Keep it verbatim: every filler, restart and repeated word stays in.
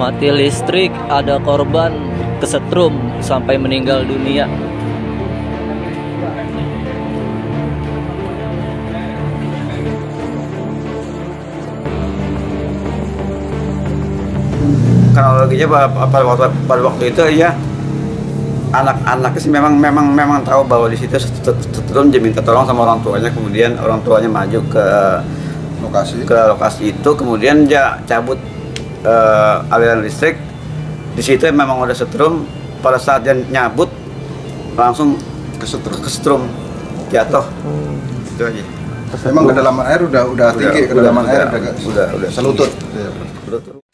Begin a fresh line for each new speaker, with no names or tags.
mati listrik, ada korban kesetrum sampai meninggal dunia.
Kronologinya pada waktu, pada waktu itu ya anak-anaknya sih memang memang memang tahu bahwa di situ setrum, dia minta tolong sama orang tuanya, kemudian orang tuanya maju ke lokasi ke lokasi itu, kemudian dia cabut uh, aliran listrik. Di situ memang udah setrum, pada saat dia nyabut langsung kesetrum, kesetrum jatuh. Hmm. Itu aja.
Memang kedalaman air udah udah tinggi, kedalaman air udah
udah udah
selutut.
Selutut.